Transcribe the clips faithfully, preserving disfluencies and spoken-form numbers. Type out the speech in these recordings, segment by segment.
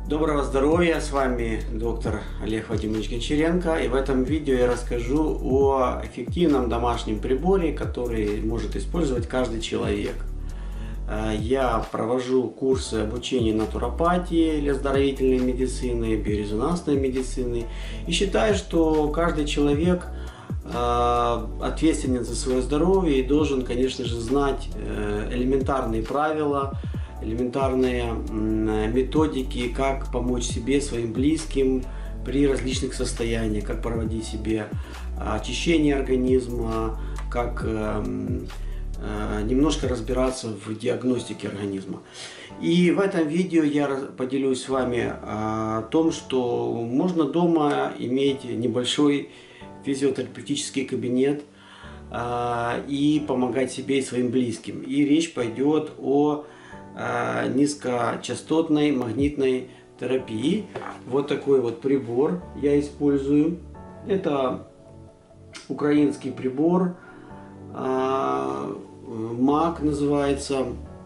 Доброго здоровья, с вами доктор Олег Вадимович Гончаренко, и в этом видео я расскажу о эффективном домашнем приборе, который может использовать каждый человек. Я провожу курсы обучения натуропатии или оздоровительной медицины, биорезонансной медицины и считаю, что каждый человек ответственен за свое здоровье и должен, конечно же, знать элементарные правила, элементарные методики, как помочь себе, своим близким при различных состояниях, как проводить себе очищение организма, как немножко разбираться в диагностике организма. И в этом видео я поделюсь с вами о том, что можно дома иметь небольшой физиотерапевтический кабинет и помогать себе и своим близким. И речь пойдет о низкочастотной магнитной терапии. Вот такой вот прибор я использую. Это украинский прибор, МАК называется.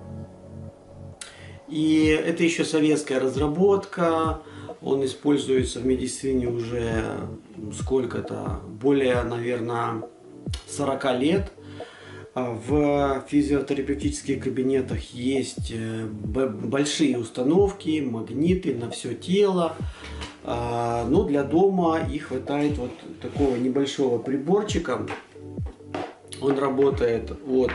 И это еще советская разработка. Он используется в медицине уже сколько-то, более, наверное, сорока лет. В физиотерапевтических кабинетах есть большие установки, магниты на все тело. Но для дома их хватает вот такого небольшого приборчика. Он работает от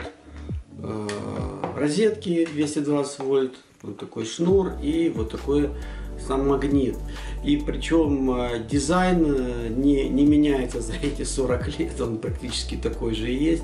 розетки двести двадцать вольт, вот такой шнур и вот такой сам магнит. И причем дизайн не, не меняется за эти сорок лет, он практически такой же есть.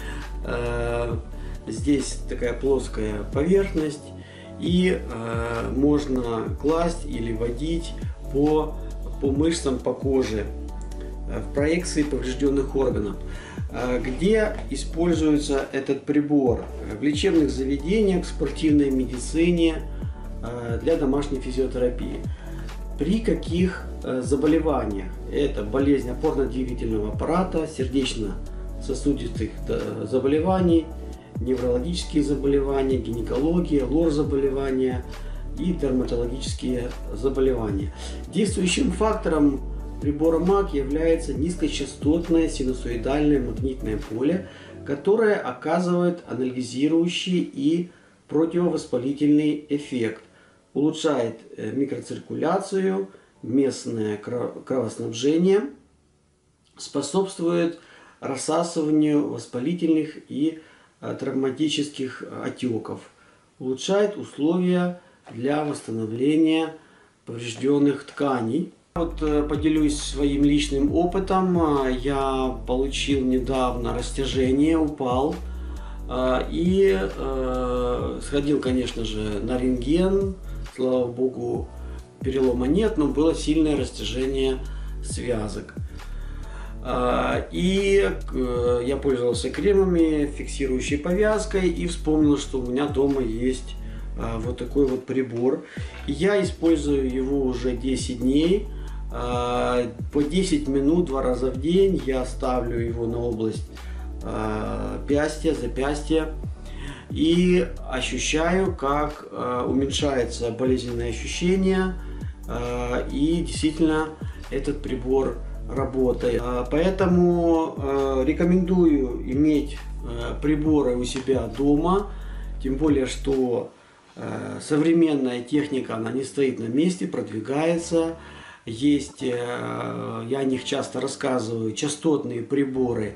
Здесь такая плоская поверхность, и э, можно класть или водить по, по мышцам, по коже в проекции поврежденных органов. Где используется этот прибор? В лечебных заведениях, в спортивной медицине, для домашней физиотерапии. При каких заболеваниях? Это болезнь опорно-двигательного аппарата, сердечно-сосудистых заболеваний, неврологические заболевания, гинекология, лор-заболевания и дерматологические заболевания. Действующим фактором прибора МАК является низкочастотное синусоидальное магнитное поле, которое оказывает анальгезирующий и противовоспалительный эффект, улучшает микроциркуляцию, местное кровоснабжение, способствует рассасыванию воспалительных и травматических отеков, улучшает условия для восстановления поврежденных тканей. Вот поделюсь своим личным опытом. Я получил недавно растяжение, упал и сходил, конечно же, на рентген. Слава богу, перелома нет, но было сильное растяжение связок. И я пользовался кремами, фиксирующей повязкой, и вспомнил, что у меня дома есть вот такой вот прибор. Я использую его уже десять дней. По десять минут два раза в день я ставлю его на область пястья, запястья и ощущаю, как уменьшается болезненное ощущение, и действительно этот прибор работает. Поэтому рекомендую иметь приборы у себя дома, тем более что современная техника, она не стоит на месте, продвигается. Есть, я о них часто рассказываю, частотные приборы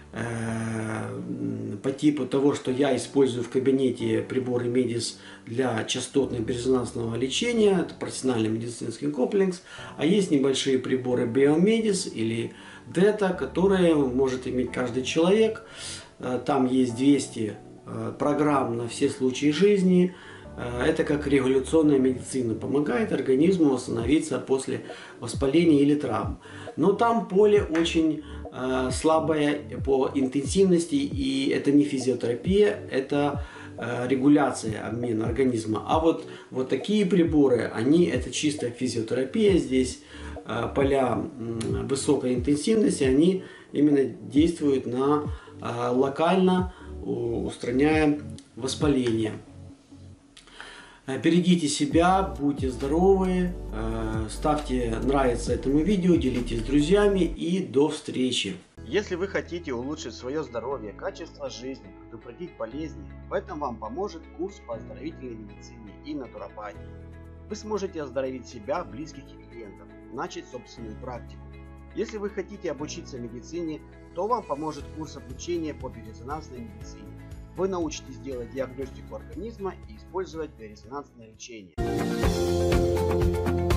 по типу того, что я использую в кабинете, приборы Медис для частотно-резонансного лечения, это профессиональный медицинский комплекс, а есть небольшие приборы Биомедис или Дета, которые может иметь каждый человек. Там есть двести программ на все случаи жизни. Это как регуляционная медицина, помогает организму восстановиться после воспаления или травм. Но там поле очень э, слабое по интенсивности, и это не физиотерапия, это э, регуляция обмена организма. А вот, вот такие приборы, они это чистая физиотерапия, здесь э, поля э, высокой интенсивности, они именно действуют на э, локально, устраняя воспаление. Берегите себя, будьте здоровы, ставьте нравится этому видео, делитесь с друзьями и до встречи. Если вы хотите улучшить свое здоровье, качество жизни, предупредить болезни, в этом вам поможет курс по оздоровительной медицине и натуропатии. Вы сможете оздоровить себя, близких и клиентов, начать собственную практику. Если вы хотите обучиться медицине, то вам поможет курс обучения по биорезонансной медицине. Вы научитесь делать диагностику организма и использовать биорезонансное лечение.